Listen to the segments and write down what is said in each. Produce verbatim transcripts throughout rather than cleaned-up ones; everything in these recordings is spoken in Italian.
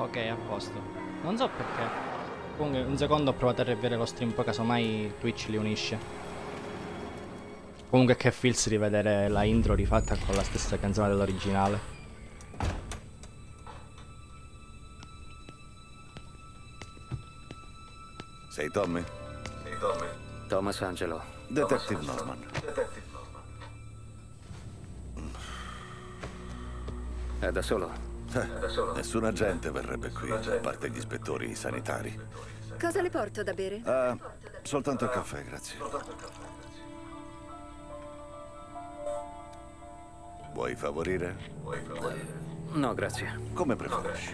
Ok, a posto. Non so perché. Comunque, un secondo ho provato a riavviare lo stream, poi casomai Twitch li unisce. Comunque che feels rivedere la intro rifatta con la stessa canzone dell'originale. Sei Tommy? Sei Tommy? Thomas Angelo. Detective Norman. Detective Norman. È da solo? Eh, nessun agente verrebbe qui, a parte gli ispettori sanitari. Cosa le porto da bere? Ah, soltanto il caffè, grazie. Vuoi favorire? No, grazie. Come preferisci.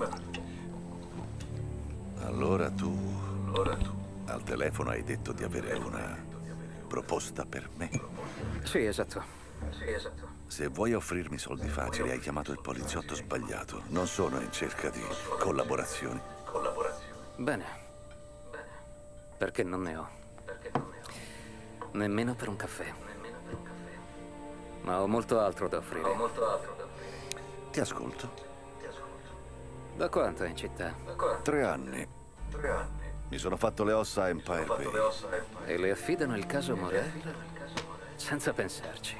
Allora tu... Allora tu... Al telefono hai detto di avere una proposta per me. Sì, esatto. Sì, esatto. Se vuoi offrirmi soldi facili, hai chiamato il poliziotto sbagliato. Non sono in cerca di collaborazioni. Bene. Perché non ne ho. Nemmeno per un caffè. Ma ho molto altro da offrire. Ti ascolto. Da quanto è in città? Tre anni. Tre anni. Mi sono fatto le ossa a Empire Bay. E le affidano il caso Morel? Senza pensarci.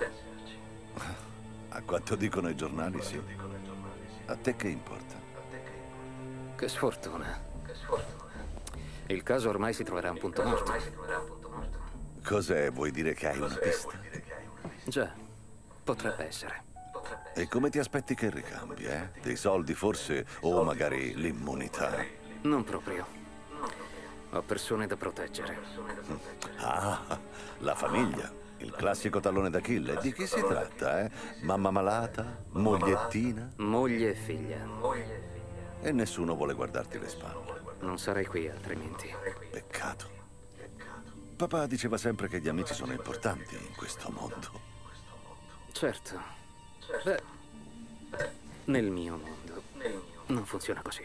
A quanto dicono i giornali, sì. A te che importa? Che sfortuna. Il caso ormai si troverà a un punto morto. Cos'è? Vuoi dire che hai una pista? Già, potrebbe essere. E come ti aspetti che ricambi, eh? Dei soldi forse, o magari l'immunità? Non proprio. Ho persone da proteggere. Ah, la famiglia. Il classico tallone d'Achille. Di chi si tratta, eh? Mamma malata? Mogliettina? Moglie e figlia. E nessuno vuole guardarti le spalle. Non sarei qui altrimenti. Peccato. Papà diceva sempre che gli amici sono importanti in questo mondo. Certo. Beh, nel mio mondo non funziona così.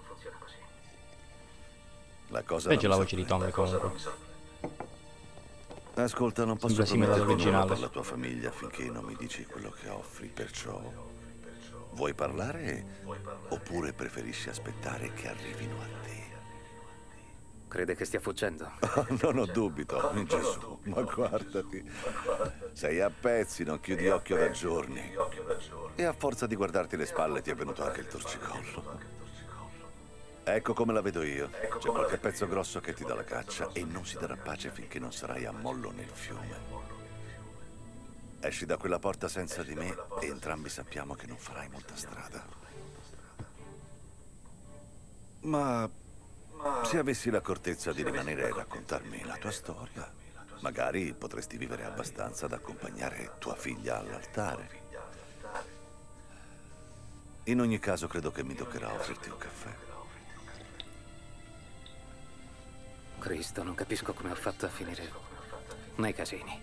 La cosa Legge la non mi voce di sorprende. Tommy comunque. Ascolta, non posso Sembra simile prometterti nulla all'originale. per la tua famiglia finché non mi dici quello che offri, perciò... Vuoi parlare oppure preferisci aspettare che arrivino a te? Crede che stia fuggendo? Non ho dubbi, Tommy, Gesù, ma guardati. Sei a pezzi, non chiudi occhio da giorni. E a forza di guardarti le spalle ti è venuto anche il torcicollo. Ecco come la vedo io. C'è qualche pezzo grosso che ti dà la caccia e non si darà pace finché non sarai a mollo nel fiume. Esci da quella porta senza di me e entrambi sappiamo che non farai molta strada. Ma se avessi l'accortezza di rimanere a raccontarmi la tua storia, magari potresti vivere abbastanza da accompagnare tua figlia all'altare. In ogni caso credo che mi toccherà offrirti un caffè. Cristo, non capisco come ho fatto a finire nei casini.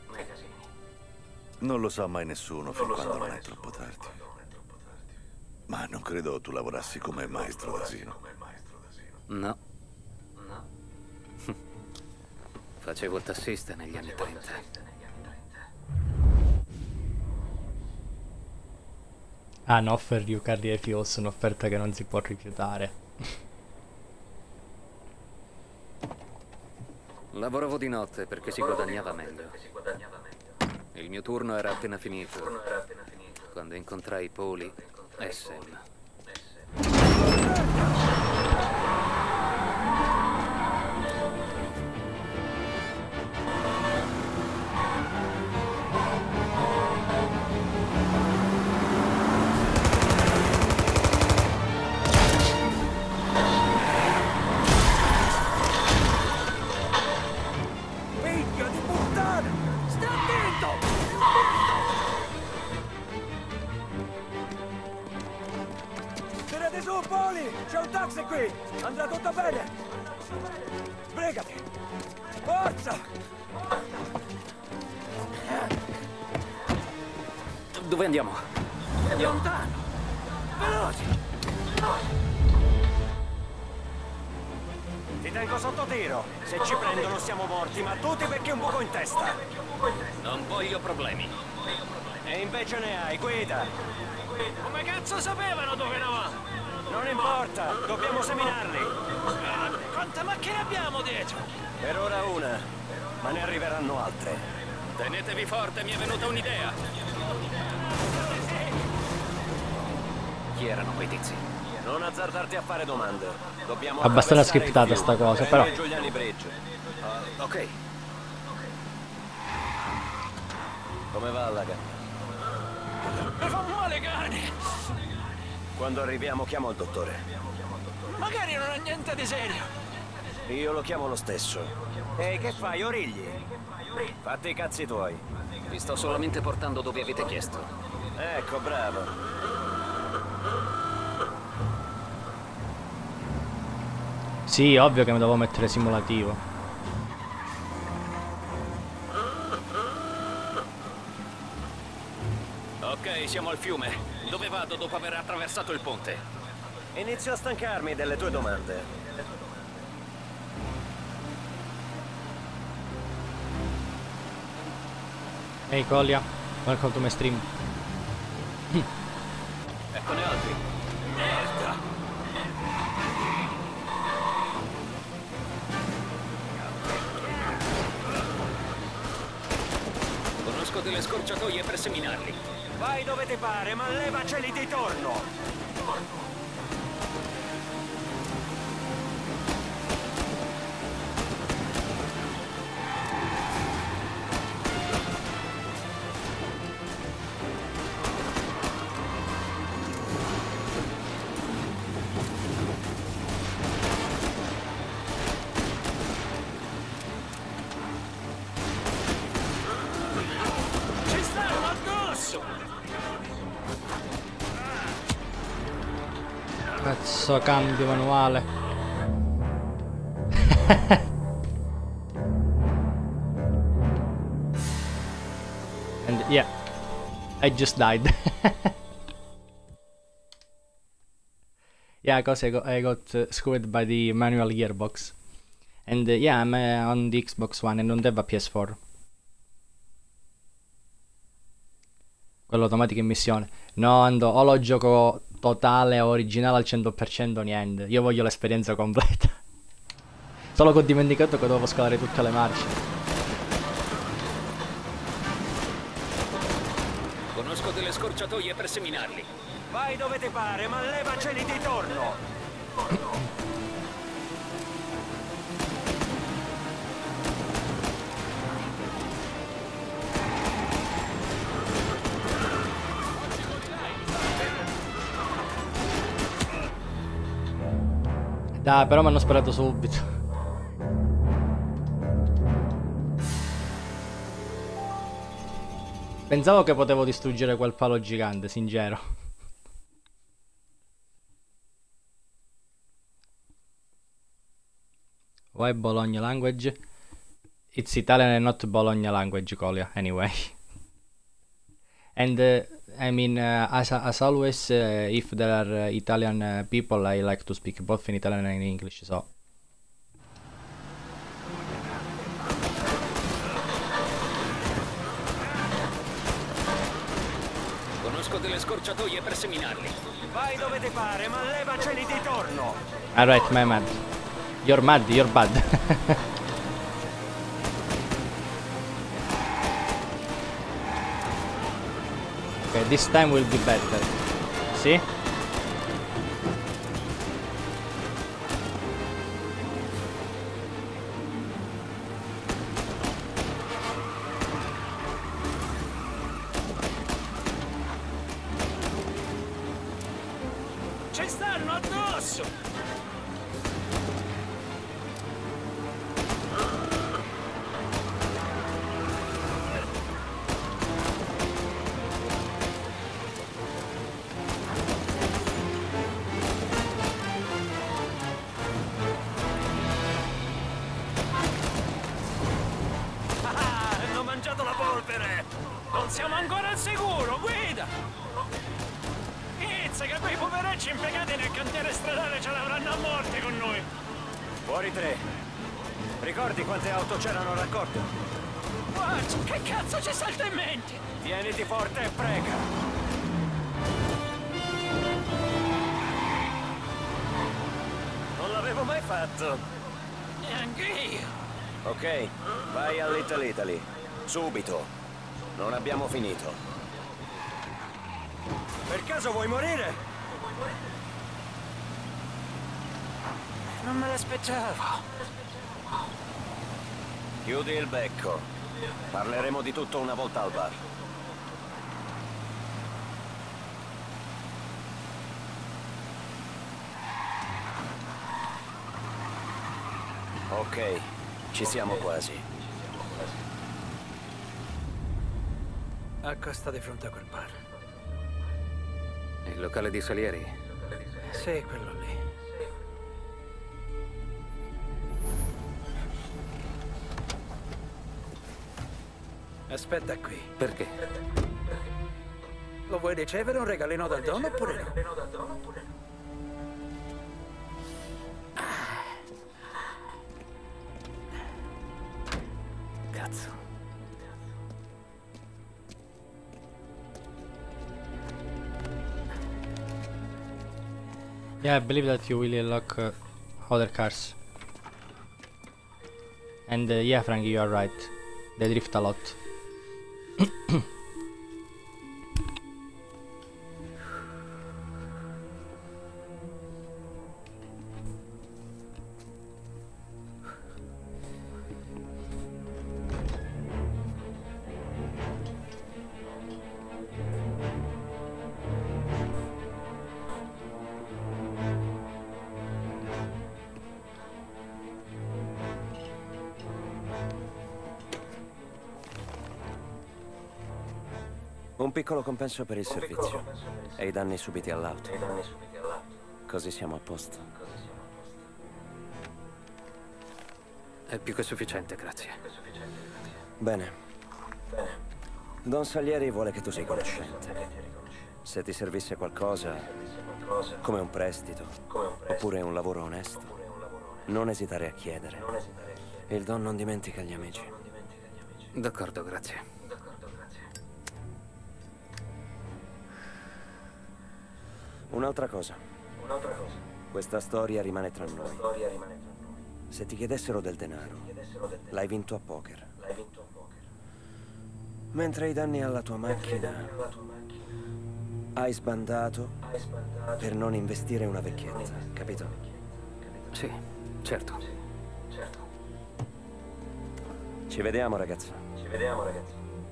Non lo sa mai nessuno fin quando non è troppo tardi. Ma non credo tu lavorassi come maestro d'asilo. No. No. Facevo il tassista negli anni trenta. Ah, no, offer you carrier fuels, un'offerta che non si può rifiutare. Lavoravo di notte perché si guadagnava meglio. Il mio turno era appena finito quando incontrai Poli e Sam. Figlio di puttana! Sta attento! Tirate su, Poli! C'è un taxi qui! Andrà tutto bene! Sbrigati! Forza! Dove andiamo? Lontano! Veloci! Ti tengo sotto tiro! Se ci prendono siamo morti, ma tu ti becchi un buco in testa! Non voglio problemi. E invece ne hai, guida! Come cazzo sapevano dove eravamo? Non importa, dobbiamo seminarli. Quante macchine abbiamo dietro? Per ora una, ma ne arriveranno altre. Tenetevi forte, mi è venuta un'idea. Chi erano quei tizi? Non azzardarti a fare domande. Dobbiamo abbastanza attraversare il scriptata fiume, sta cosa, prendi però. il Giuliani Bridge. Uh, ok. Come va la gamba? Mi fa male, cani! Quando arriviamo chiamo il dottore. Magari non ha niente di serio. Io lo chiamo lo stesso. Ehi, che fai, origli? Fatti i cazzi tuoi. Vi sto solamente portando dove avete chiesto. Ecco, bravo. Sì, ovvio che mi devo mettere simulativo. Ok, siamo al fiume. Dove vado dopo aver attraversato il ponte? Inizio a stancarmi delle tue domande. Ehi hey, Colia, welcome to my stream. Eccone altri. Merda! Conosco delle scorciatoie per seminarli. Vai dove ti pare, ma levaceli di torno! Ci stanno addosso! Cazzo, cambio manuale. And yeah, I just died. Yeah, cause I got, I got uh, screwed by the manual gearbox. And uh, yeah, I'm uh, on the Xbox One and don't have a P S four. Quello automatico in missione. No, ando, o lo gioco totale, originale al cento per cento, niente. Io voglio l'esperienza completa. Solo che ho dimenticato che dovevo scalare tutte le marce. Conosco delle scorciatoie per seminarli. Vai dove ti pare, ma levaceli di torno! Dai, però mi hanno sparato subito. Pensavo che potevo distruggere quel palo gigante, sincero. Why Bologna language? It's Italian and not Bologna language, Colia, anyway. And uh, I mean, uh, as, as always, uh, if there are uh, Italian uh, people, I like to speak both in Italian and in English, so... Conosco delle scorciatoie per seminarli. Vai dove ti pare, ma levaceli di torno! Alright, my mad. You're mad, you're bad. Okay, this time will be better. See? Ci stanno addosso! Ah, hanno mangiato la polvere! Non siamo ancora al sicuro, guida! Izza che quei poverecci impiegati nel cantiere stradale ce l'avranno a morte con noi! Fuori tre. Ricordi quante auto c'erano raccolte? Guarda, che cazzo ci salta in mente? Tieniti forte e prega. fatto. E anche io. Ok, vai a Little Italy. Subito. Non abbiamo finito. Per caso vuoi morire? Non me l'aspettavo. Chiudi il becco. Parleremo di tutto una volta al bar. Ok, ci siamo quasi. Accosta di fronte a quel bar. Il locale di Salieri? Sì, quello lì. Aspetta qui. Perché? Lo vuoi ricevere un regalino dal Don oppure no? Cazzo. Yeah, I believe that you will unlock uh, other cars. And uh, yeah, Frankie, you are right. They drift a lot. Un piccolo compenso per il servizio e i danni subiti all'auto. Così siamo a posto. È più che sufficiente, grazie. Bene. Don Salieri vuole che tu sei conoscente. Se ti servisse qualcosa, come un prestito, oppure un lavoro onesto, non esitare a chiedere. Il Don non dimentica gli amici. D'accordo, grazie. Un'altra cosa. Questa storia rimane tra noi. Se ti chiedessero del denaro, l'hai vinto a poker. Mentre i danni alla tua macchina hai sbandato per non investire una vecchietta, capito? Sì, certo. Ci vediamo, ragazzo. Ci vediamo, ragazzo.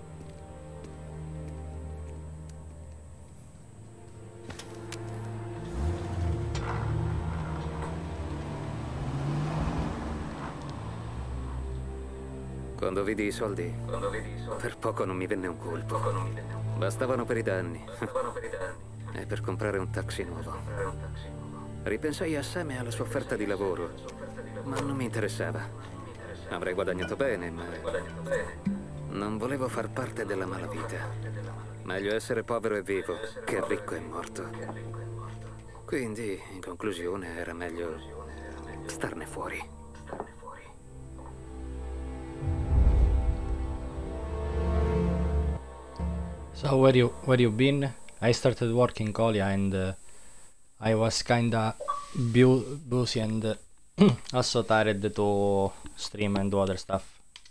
Quando vidi i soldi, per poco non mi venne un colpo. Bastavano per i danni. E per comprare un taxi nuovo. Ripensai a Sam e alla sua offerta di lavoro, ma non mi interessava. Avrei guadagnato bene, ma non volevo far parte della malavita. Meglio essere povero e vivo che ricco e morto. Quindi, in conclusione, era meglio starne fuori. So where you where you been? I started working Colia and uh, I was kinda bu busy and uh, also tired to stream and do other stuff.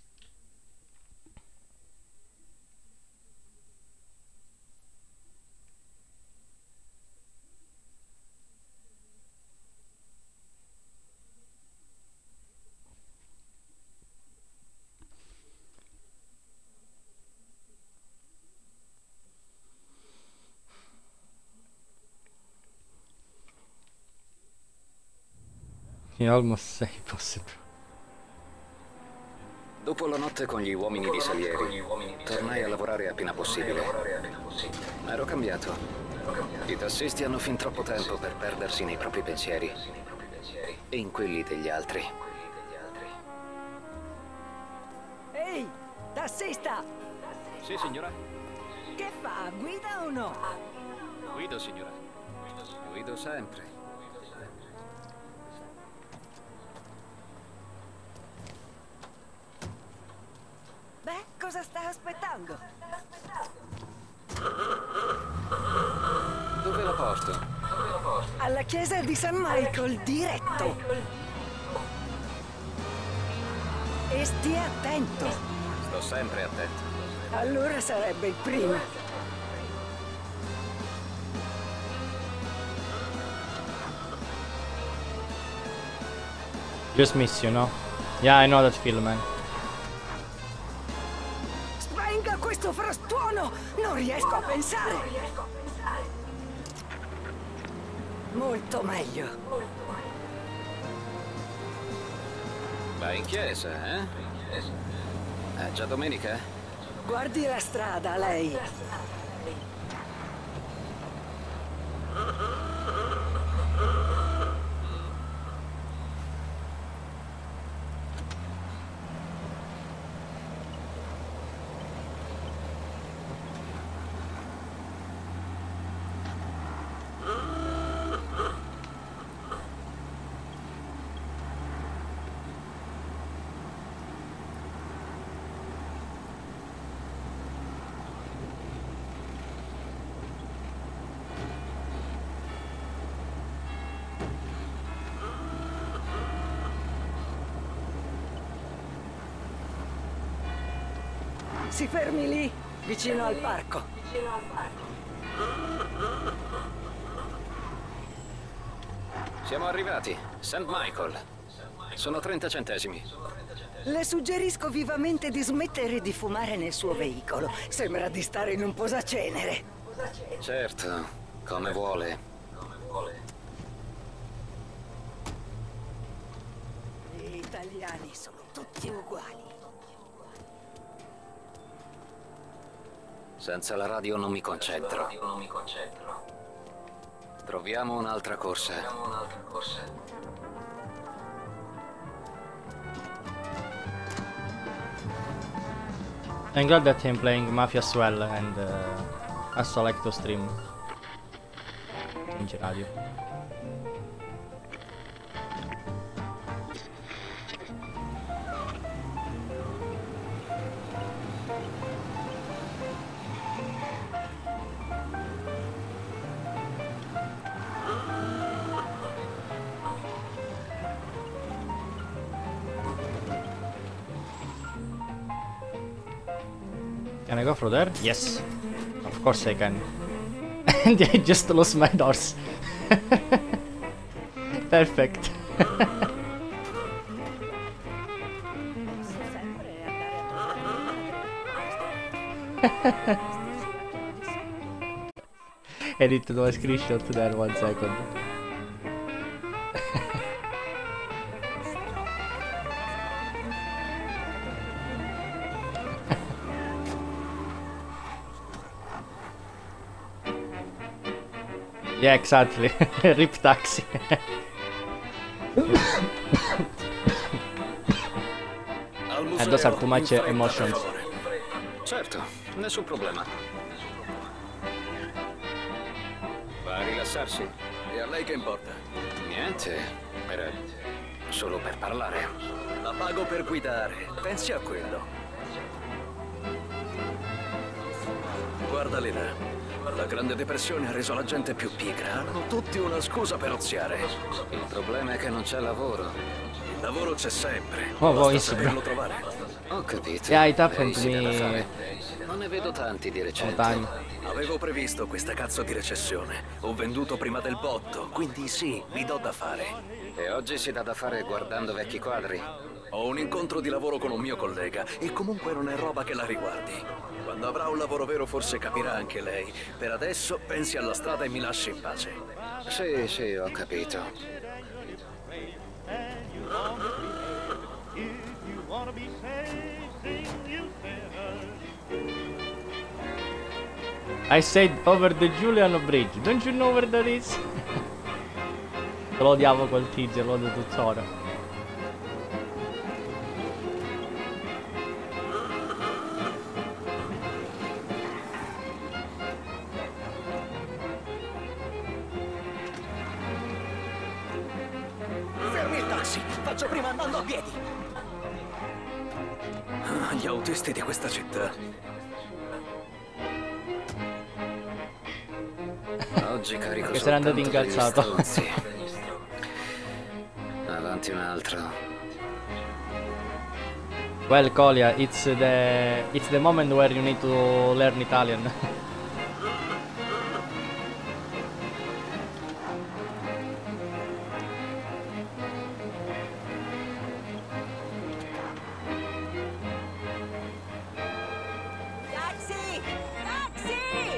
You almost say possible. Dopo la notte con gli uomini di Salieri, tornai a lavorare appena possibile. Ero cambiato. I tassisti hanno fin troppo tempo per perdersi nei propri pensieri e in quelli degli altri. Ehi, tassista! Sì, signora. Che fa? Guida o no? Guido, signora. Guido sempre. Beh, cosa sta aspettando? Dove la porto? Alla chiesa di San Michael, diretto. E stia attento. Sto sempre attento. Allora sarebbe il primo. Just miss you, no? Yeah, I know that feel, man. Spenga questo frastuono! Non riesco a pensare! Molto meglio. Vai in chiesa, eh? È già domenica? Guardi la strada, lei. Si fermi lì, vicino al parco. Siamo arrivati. Saint Michael. Sono trenta centesimi. Le suggerisco vivamente di smettere di fumare nel suo veicolo. Sembra di stare in un posacenere. Certo, come vuole. Gli italiani sono tutti uguali. Senza la radio non mi concentro. Troviamo un'altra corsa. I'm glad that I'm playing Mafia as well, and uh, I also like to stream in radio. Can I go through there? Yes. Of course I can. And I just lost my doors. Perfect. Edit my screenshot there, one second. Yeah, exactly. Rip taxi. And those are too much uh, emotions. Certo, nessun problema. Va a rilassarsi? E a lei che importa? Niente, era solo per parlare. La pago per guidare, pensi a quello. Guarda lì là. La Grande Depressione ha reso la gente più pigra. Hanno tutti una scusa per oziare. Il problema è che non c'è lavoro. Il lavoro c'è sempre. Oh, Basta voi saperlo trovare. Ho capito. Yeah, it happened to Easy da me. fare. Non ne vedo tanti di recente. Time. Avevo previsto questa cazzo di recessione. Ho venduto prima del botto, quindi sì, mi do da fare. E oggi si dà da fare guardando vecchi quadri. Ho un incontro di lavoro con un mio collega e comunque non è roba che la riguardi. Quando avrà un lavoro vero forse capirà anche lei. Per adesso pensi alla strada e mi lasci in pace. Sì, sì, ho capito. I said over the Giuliano Bridge. Don't you know where that is? Lo odiavo quel tizio, lo odio tuttora. Fermi il taxi! Faccio prima andando a piedi! Ah, gli autisti di questa città. Oggi carico Che sarà andato soltanto degli incazzato. stronzi. Avanti un altro. Well, Colia, it's the it's the moment where you need to learn Italian. Taxi! Taxi!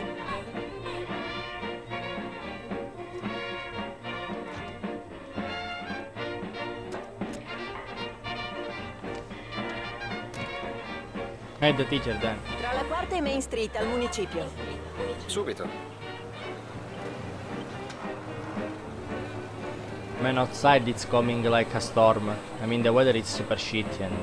Hey, the teacher then. Tra la quarta e Main Street al municipio. Subito. Man, outside it's coming like a storm. I mean, the weather is super shitty and...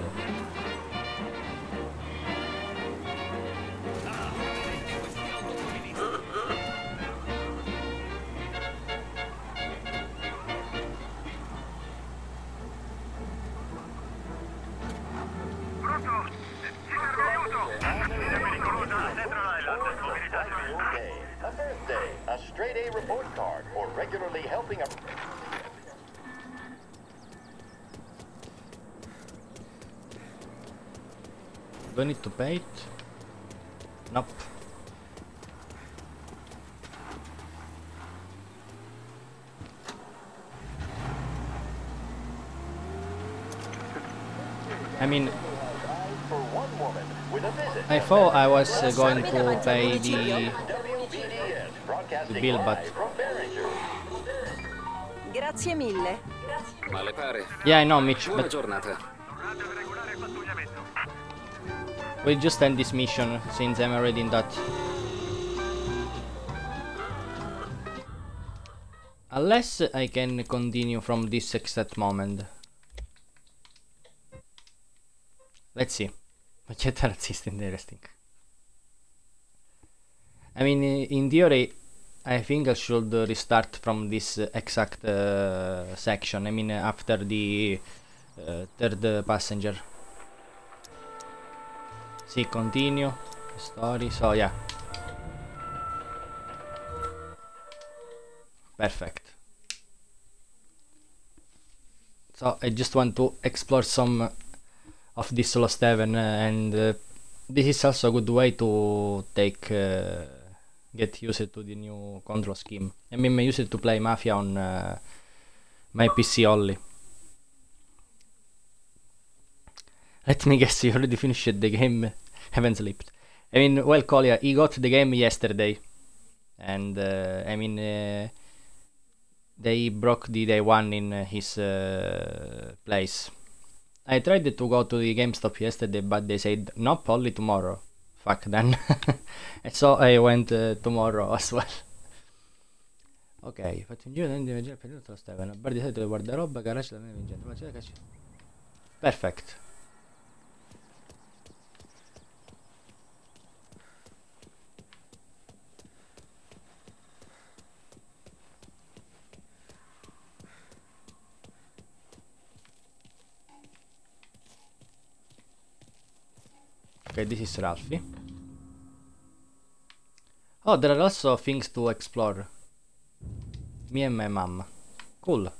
A birthday, a straight A report card, or regularly helping a... Do I need to pay it? Nope. I mean, For one woman with a visit. I thought I was uh, going to pay the, W B D S the broadcasting bill, but live from Behringer. Grazie mille. Ma le pare? yeah, I know, Mitch, Buona but giornata. we'll just end this mission since I'm already in that. Unless I can continue from this exact moment. Let's see. Macchietta razzista interesting. I mean, i- in theory, I think I should uh, restart from this uh, exact uh, section. I mean, uh, after the uh, third uh, passenger. See, continue. Story. So, yeah. Perfect. So, I just want to explore some of this Lost Heaven, uh, and uh, this is also a good way to take uh, get used to the new control scheme. I mean, I used to play Mafia on uh, my P C only. Let me guess, you already finished the game. Haven't slept. I mean, well, Colia, he got the game yesterday, and uh, I mean, uh, they broke the day one in uh, his uh, place. I tried to go to the GameStop yesterday, but they said nope, only tomorrow. Fuck then. And so I went uh, tomorrow as well. Ok, faccio un giro di viaggiare per tutto lo Stefano. Bar di solito del guardaroba, garage da me vincente. Ma c'è da cacci. Perfect. Okay, this is Ralphie. Oh, there are also things to explore. Me and my mom. Cool.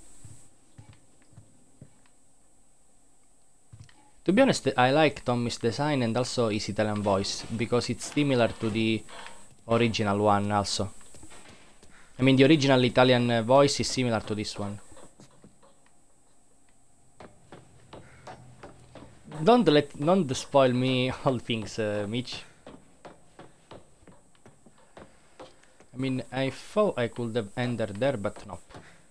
To be honest, I like Tommy's design and also his Italian voice, because it's similar to the original one also. I mean, the original Italian uh, voice is similar to this one. Don't let, don't spoil me all things, uh, Mitch. I mean, I thought I could have entered there, but no.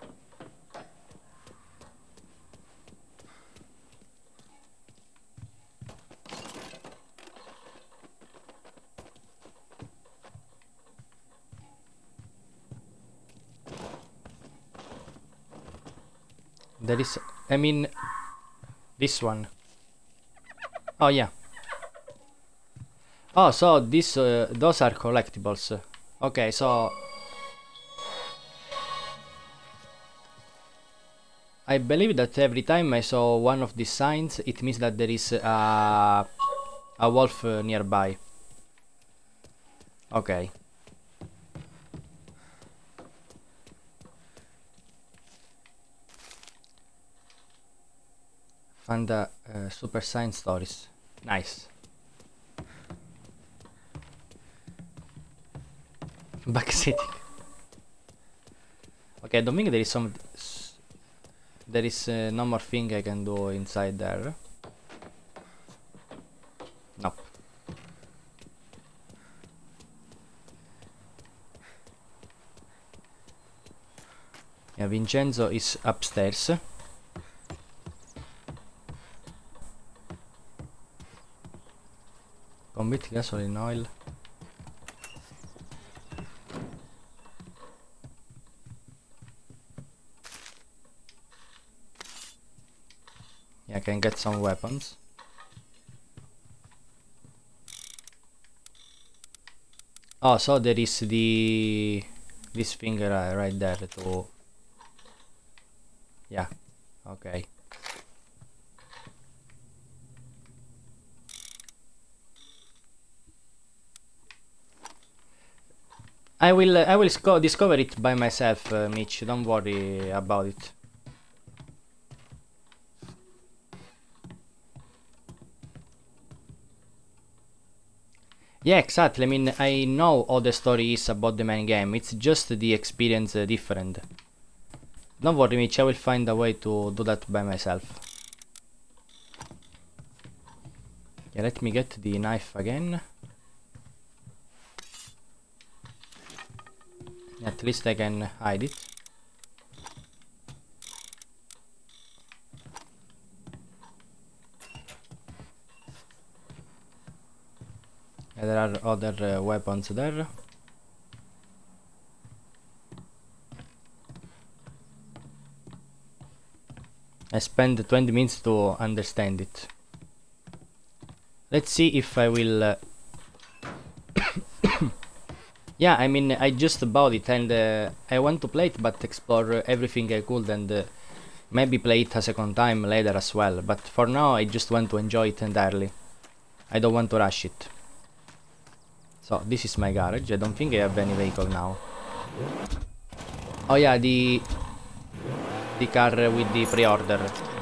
There is, I mean, this one. Oh yeah. Oh, so this, uh, those are collectibles. Okay, so I believe that every time I saw one of these signs, it means that there is a a wolf uh, nearby. Okay. Find the uh, super sign stories. Nice. Backseating. Okay, I don't think there is some... There is uh, no more thing I can do inside there. Nope. Yeah, Vincenzo is upstairs. Commit gasoline oil. Yeah, I can get some weapons. Oh, so there is the this finger uh, right there to... Yeah, okay. I will uh, I will sco discover it by myself, uh, Mitch. Don't worry about it. Yeah, exactly. I mean, I know all the story is about the main game. It's just the experience uh, different. Don't worry, Mitch. I will find a way to do that by myself. Yeah, let me get the knife again. At least I can hide it. And there are other uh, weapons there. I spent twenty minutes to understand it. Let's see if I will... Uh, yeah, I mean, I just bought it and uh, I want to play it, but explore uh, everything I could and uh, maybe play it a second time later as well. But for now, I just want to enjoy it entirely. I don't want to rush it. So, this is my garage. I don't think I have any vehicle now. Oh yeah, the... the car with the pre-order.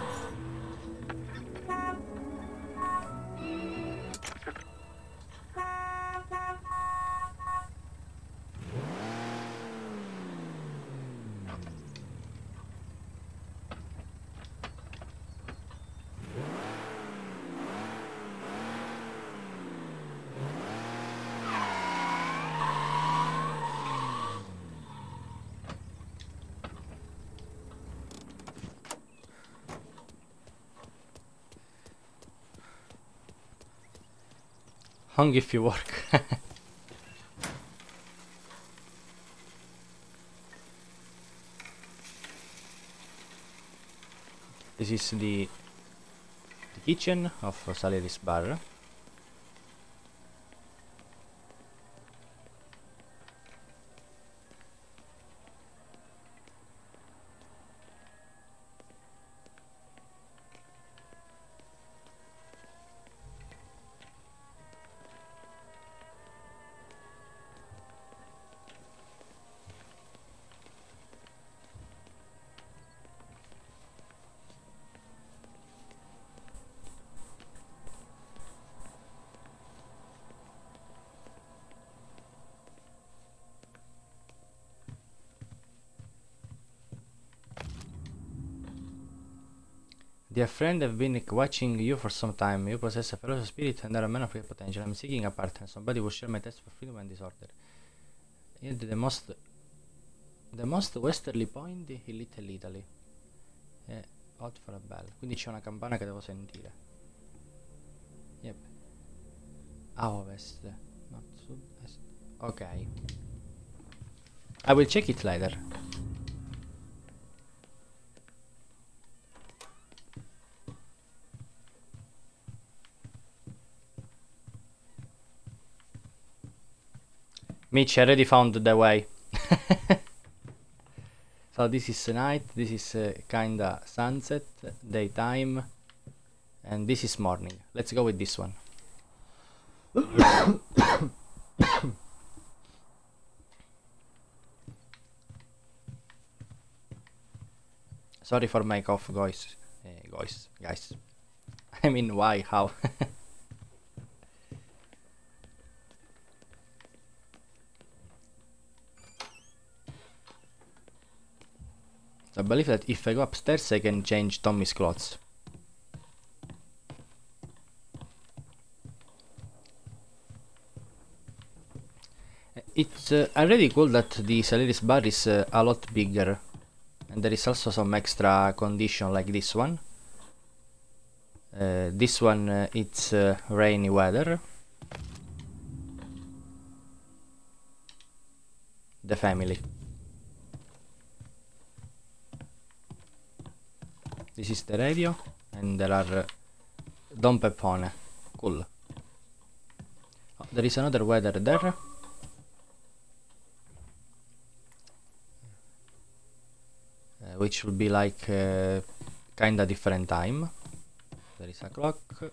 Hung if you work. This is the, the kitchen of Salieri's bar. Dear friend, I've been watching you for some time. You possess a ferocious spirit and are a man of great potential. I'm seeking a partner, somebody who share my taste for freedom and disorder. Yet the most the most westerly point in Little Italy. È hot for a bell. Quindi c'è una campana che devo sentire. Yep. A ovest, not sud-est. Ok. I will check it later. Mitch, I already found the way. So this is night, this is uh, kinda sunset, daytime, and this is morning. Let's go with this one. Sorry for my cough, guys. Uh, guys, guys. I mean, why? How? I believe that if I go upstairs I can change Tommy's clothes. It's uh, already cool that the Saleris bar is uh, a lot bigger. And there is also some extra condition like this one. Uh, this one uh, it's uh, rainy weather. The family. This is the radio, and there are uh, Don Peppone. Cool. Oh, there is another weather there. Uh, which will be like uh, kinda different time. There is a clock.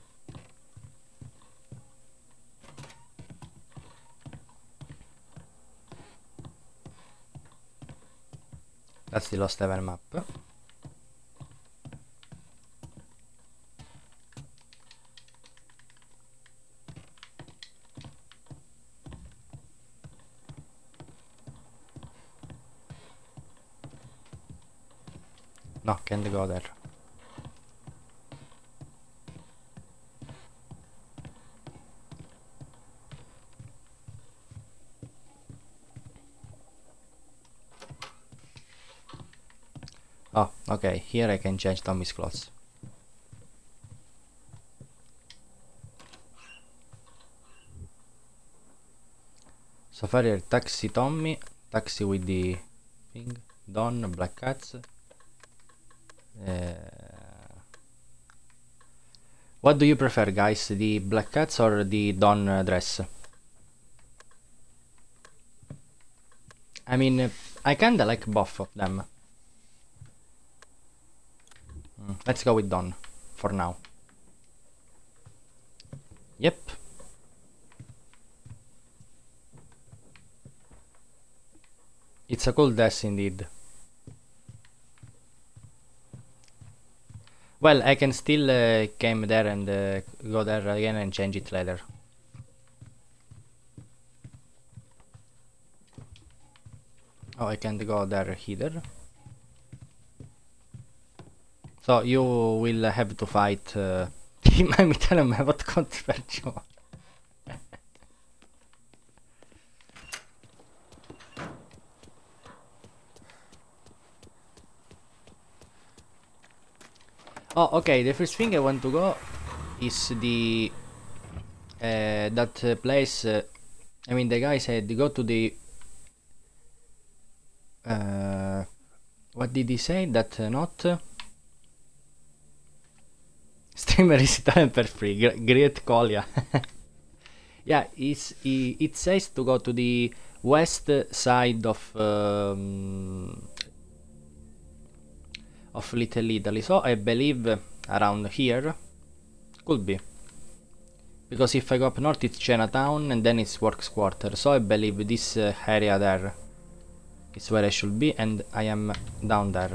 That's the Lost Heaven map. No, can't go there. Oh, okay, here I can change Tommy's clothes. So far here, taxi Tommy, taxi with the thing, Don, Black Cats. Uh, what do you prefer, guys? The Black Cats or the Don uh, dress? I mean, uh, I kinda like both of them. Mm, let's go with Don for now. Yep. It's a cool dress indeed. Well, I can still uh, come there and uh, go there again and change it later. Oh, I can't go there either. So you will have to fight uh, ma mi tele vot contro perciò. Oh, okay, the first thing I want to go is the uh, that uh, place. uh, I mean, the guy said go to the uh, what did he say? That uh, not uh, streamer is Italian per free. Gr great call, yeah. Yeah, it's, he, it says to go to the west side of um, of Little Italy, so I believe uh, around here could be, because if I go up north it's Chinatown and then it's Works Quarter, so I believe this uh, area there is where I should be, and I am down there.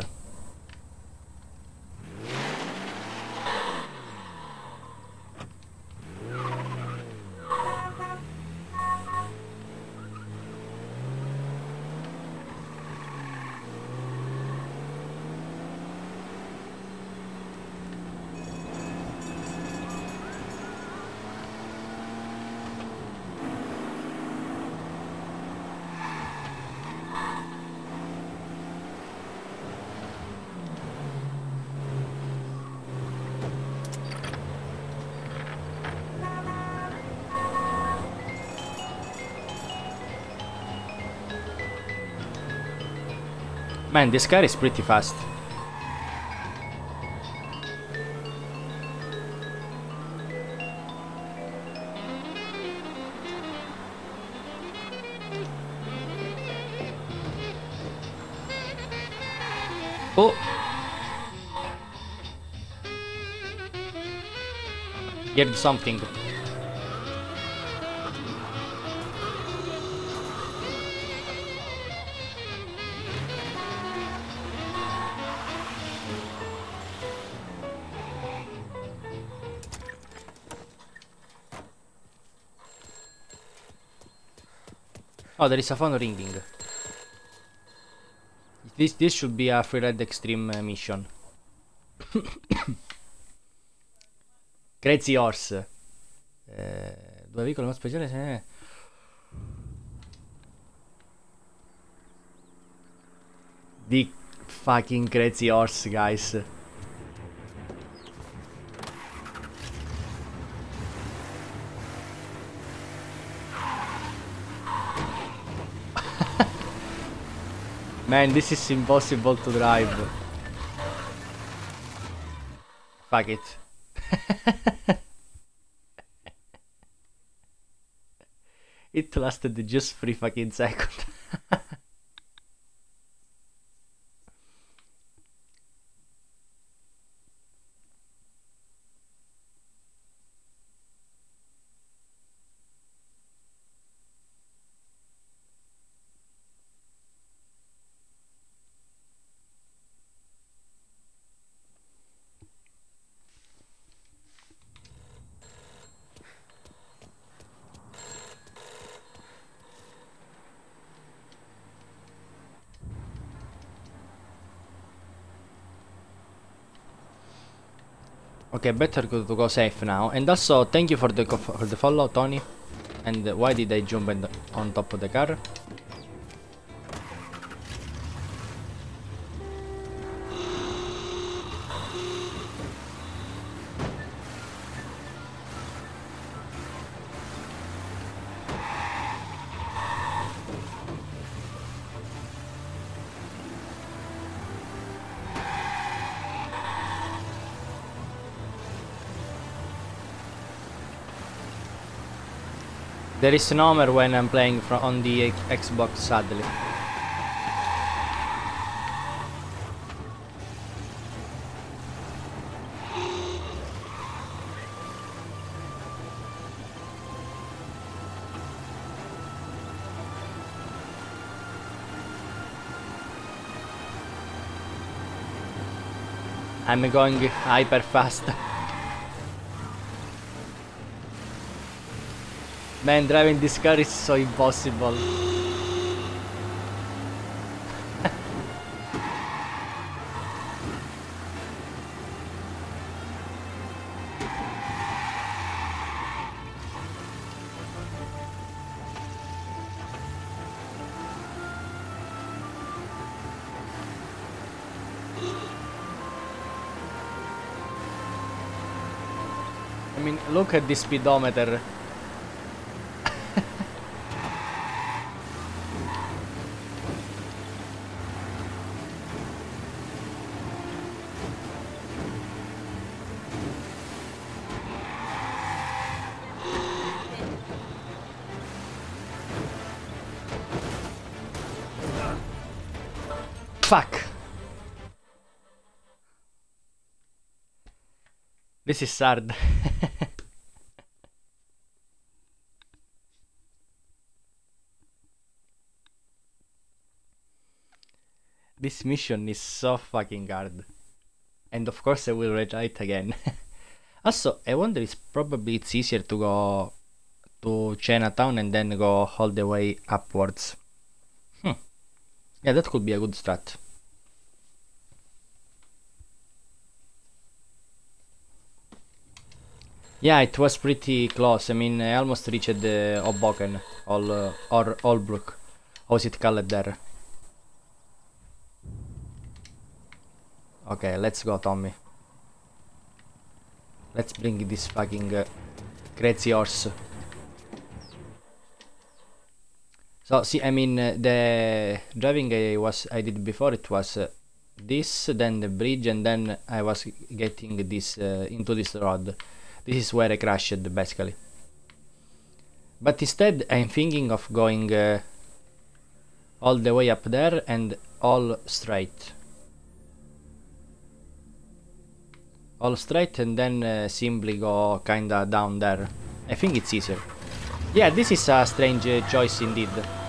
Man, this car is pretty fast. Oh! Heard something. Oh, there is a phone ringing. This this should be a free red extreme uh, mission. Crazy Horse. Eh, due veicoli non speciale. Eh. Di fucking Crazy Horse, guys. Man, this is impossible to drive. Fuck it. It lasted just three fucking seconds. Okay, better go to go safe now. And also, thank you for the for the follow, Tony. And why did I jump in the, on top of the car? There is no Homer when I'm playing from on the Xbox, sadly. I'm going hyper fast. Man, driving this car is so impossible. I mean, look at this speedometer. Fuck. This is hard. This mission is so fucking hard. And of course I will retry it again. Also, I wonder if probably it's easier to go to Chinatown and then go all the way upwards. Hmm. Yeah, that could be a good strat. Yeah, it was pretty close. I mean, I almost reached the Hoboken, all uh, or Holbrook. How's it called there? Okay, let's go, Tommy. Let's bring this fucking uh, Crazy Horse. So, see, I mean, uh, the driving I was I did before, it was uh, this, then the bridge, and then I was getting this uh, into this road. This is where I crashed, basically. But instead, I'm thinking of going uh, all the way up there and all straight. All straight and then uh, simply go kinda down there. I think it's easier. Yeah, this is a strange uh, choice indeed.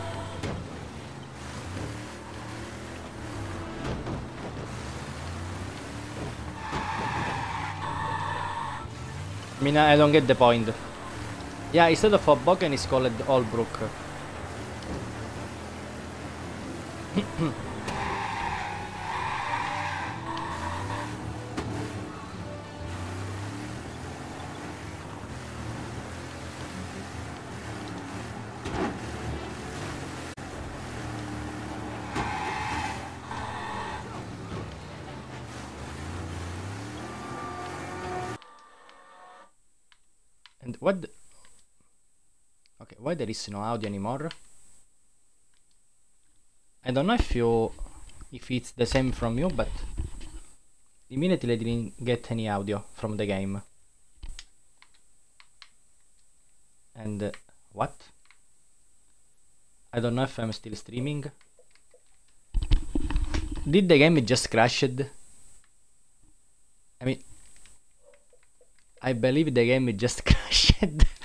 I mean, I don't get the point. Yeah, instead of Hoboken it's called Holbrook. And what the... Okay, why there is no audio anymore? I don't know if you if it's the same from you, but immediately I didn't get any audio from the game. And uh, what? I don't know if I'm still streaming. Did the game just crashed? I mean, I believe the game just crashed.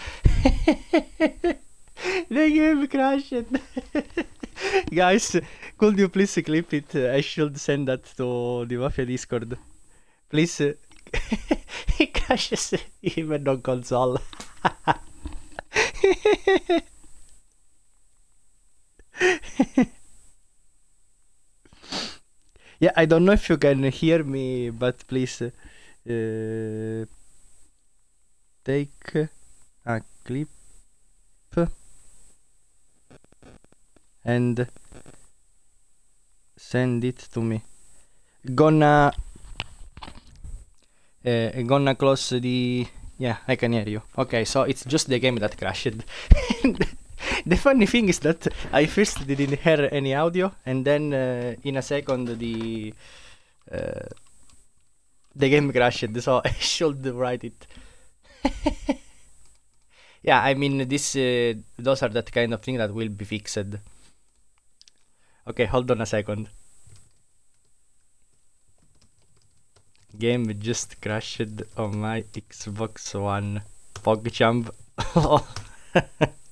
The game crashed. Guys, could you please clip it? I should send that to the Mafia Discord. Please. It crashes even on console. Yeah, I don't know if you can hear me, but please uh, take a clip and send it to me. Gonna uh, gonna close the... Yeah, I can hear you. Okay, so it's just the game that crashed. The funny thing is that I first didn't hear any audio, and then uh, in a second the uh, the game crashed, so I should write it. Yeah, I mean, this uh, those are that kind of thing that will be fixed. Okay, hold on a second. Game just crashed on my Xbox One. PogChamp.